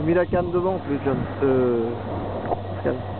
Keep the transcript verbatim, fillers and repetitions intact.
J'ai mis la canne devant en plus, John. Euh... Pascal.